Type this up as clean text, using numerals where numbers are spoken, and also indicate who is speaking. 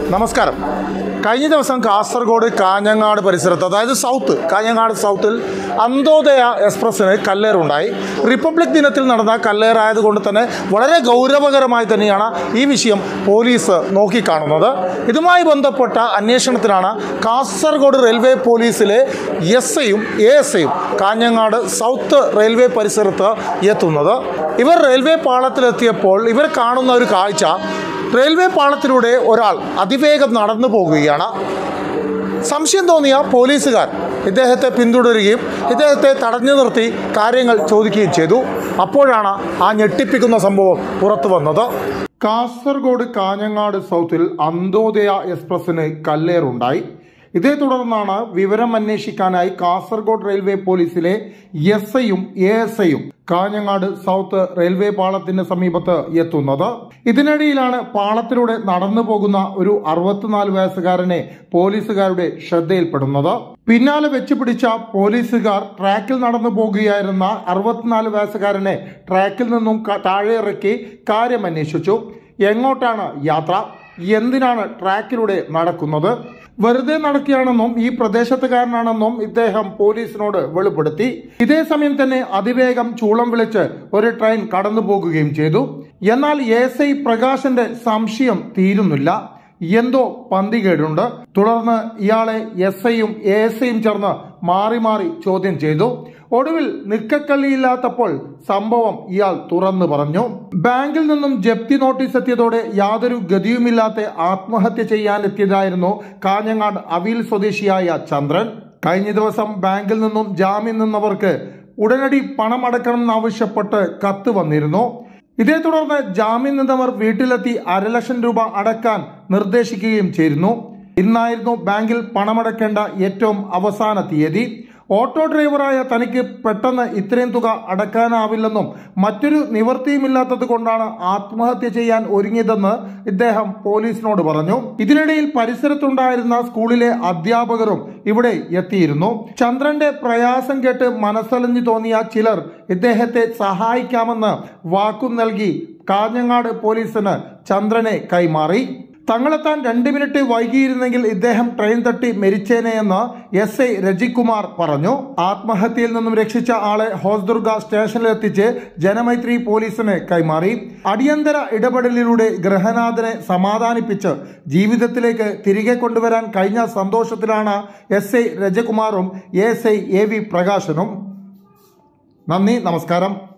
Speaker 1: നമസ്കാരം. കഴിഞ്ഞ ദിവസം കാസർഗോഡ് കാഞ്ഞങ്ങാട് പരിസരത്ത്, അതായത് കാഞ്ഞങ്ങാട് സൗത്തിൽ അന്തോദയ എക്സ്പ്രസ്സിന് കല്ലേറുണ്ടായി. റിപ്പബ്ലിക് ദിനത്തിൽ നടന്ന കല്ലേറായതുകൊണ്ട് തന്നെ വളരെ ഗൗരവകരമായി തന്നെയാണ് ഈ വിഷയം പോലീസ് നോക്കിക്കാണുന്നത്. ഇതുമായി ബന്ധപ്പെട്ട അന്വേഷണത്തിനാണ് കാസർഗോഡ് റെയിൽവേ പോലീസിലെ SIയും ASIയും കാഞ്ഞങ്ങാട് സൗത്ത് റെയിൽവേ പരിസരത്ത് എത്തുന്നത്. ഇവർ റെയിൽവേ പാളത്തിലെത്തിയപ്പോൾ ഇവർ കാണുന്ന ഒരു കാഴ്ച, റെയിൽവേ പാളത്തിലൂടെ ഒരാൾ അതിവേഗം നടന്നു പോകുകയാണ്. സംശയം തോന്നിയ പോലീസുകാർ ഇദ്ദേഹത്തെ പിന്തുടരുകയും ഇദ്ദേഹത്തെ തടഞ്ഞു നിർത്തി കാര്യങ്ങൾ ചോദിക്കുകയും ചെയ്തു. അപ്പോഴാണ് ആ ഞെട്ടിപ്പിക്കുന്ന സംഭവം പുറത്തു വന്നത്. കാസർഗോഡ് കാഞ്ഞങ്ങാട് സൗത്തിൽ അന്തോദയ എക്സ്പ്രസ്സിന് കല്ലേറുണ്ടായി. ഇതേ തുടർന്നാണ് വിവരം അന്വേഷിക്കാനായി കാസർഗോഡ് റെയിൽവേ പോലീസിലെ SIയും ASIയും കാഞ്ഞങ്ങാട് സൗത്ത് റെയിൽവേ പാളത്തിന് സമീപത്ത് എത്തുന്നത്. ഇതിനിടയിലാണ് പാളത്തിലൂടെ നടന്നു പോകുന്ന ഒരു 64 വയസ്സുകാരനെ പോലീസുകാരുടെ ശ്രദ്ധയിൽപ്പെടുന്നത്. പിന്നാലെ വെച്ചുപിടിച്ച പോലീസുകാർ ട്രാക്കിൽ നടന്നു പോകുകയായിരുന്ന 64 വയസ്സുകാരനെ ട്രാക്കിൽ നിന്നും താഴെ ഇറക്കി കാര്യം അന്വേഷിച്ചു. എങ്ങോട്ടാണ് യാത്ര, എന്തിനാണ് ട്രാക്കിലൂടെ നടക്കുന്നത്, വെറുതെ നടക്കുകയാണെന്നും ഈ പ്രദേശത്തുകാരനാണെന്നും ഇദ്ദേഹം പോലീസിനോട് വെളിപ്പെടുത്തി. ഇതേ സമയം തന്നെ അതിവേഗം ചൂളം വിളിച്ച് ഒരു ട്രെയിൻ കടന്നു പോകുകയും ചെയ്തു. എന്നാൽ SI പ്രകാശന്റെ സംശയം തീരുന്നില്ല. എന്തോ പന്തികേടുണ്ട്. തുടർന്ന് ഇയാളെ SIയും ASIയും ചേർന്ന് മാറി മാറി ചോദ്യം ചെയ്തു. ഒടുവിൽ നിക്കക്കള്ളിയില്ലാത്തപ്പോൾ സംഭവം ഇയാൾ തുറന്നു പറഞ്ഞു. ബാങ്കിൽ നിന്നും ജപ്തി നോട്ടീസ് എത്തിയതോടെ യാതൊരു ഗതിയുമില്ലാതെ ആത്മഹത്യ ചെയ്യാനെത്തിയതായിരുന്നു കാഞ്ഞങ്ങാട് അവീൽ സ്വദേശിയായ ചന്ദ്രൻ. കഴിഞ്ഞ ദിവസം ബാങ്കിൽ നിന്നും ജാമ്യം നിന്നവർക്ക് ഉടനടി പണം അടക്കണമെന്നാവശ്യപ്പെട്ട് കത്ത് വന്നിരുന്നു. ഇതേ തുടർന്ന് ജാമ്യം നിന്നവർ വീട്ടിലെത്തി 1.5 ലക്ഷം രൂപ അടക്കാൻ നിർദ്ദേശിക്കുകയും ചെയ്തിരുന്നു. ഇന്നായിരുന്നു ബാങ്കിൽ പണമടക്കേണ്ട ഏറ്റവും അവസാന തീയതി. ഓട്ടോ ഡ്രൈവറായ തനിക്ക് പെട്ടെന്ന് ഇത്രയും തുക അടക്കാനാവില്ലെന്നും മറ്റൊരു നിവൃത്തിയുമില്ലാത്തത് കൊണ്ടാണ് ആത്മഹത്യ ചെയ്യാൻ ഒരുങ്ങിയതെന്ന് ഇദ്ദേഹം പോലീസിനോട് പറഞ്ഞു. ഇതിനിടയിൽ പരിസരത്തുണ്ടായിരുന്ന സ്കൂളിലെ അധ്യാപകരും ഇവിടെ എത്തിയിരുന്നു. ചന്ദ്രന്റെ പ്രയാസം കേട്ട് മനസ്സലിഞ്ഞു തോന്നിയ ചിലർ ഇദ്ദേഹത്തെ സഹായിക്കാമെന്ന് വാക്കു നൽകി കാഞ്ഞങ്ങാട് പോലീസിന് ചന്ദ്രനെ കൈമാറി. തങ്ങളെത്താൻ 2 മിനിറ്റ് വൈകിയിരുന്നെങ്കിൽ ഇദ്ദേഹം ട്രെയിൻ തട്ടി മരിച്ചേനെയെന്ന് SI രജികുമാർ പറഞ്ഞു. ആത്മഹത്യയിൽ നിന്നും രക്ഷിച്ച ആളെ ഹോസ്ദുർഗ സ്റ്റേഷനിലെത്തിച്ച് ജനമൈത്രി പോലീസിന് കൈമാറി. അടിയന്തര ഇടപെടലിലൂടെ ഗൃഹനാഥനെ സമാധാനിപ്പിച്ച് ജീവിതത്തിലേക്ക് തിരികെ കൊണ്ടുവരാൻ കഴിഞ്ഞ സന്തോഷത്തിലാണ് SI രജികുമാറും ASI AV പ്രകാശനും. നന്ദി, നമസ്കാരം.